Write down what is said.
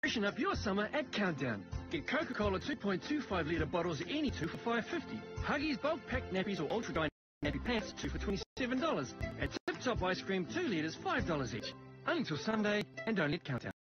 Freshen up your summer at Countdown. Get Coca-Cola 2.25 litre bottles any two for $5.50. Huggies bulk pack nappies or ultra dry nappy pants 2 for $27. And Tip Top ice cream 2 litres $5 each. Only till Sunday and only at Countdown.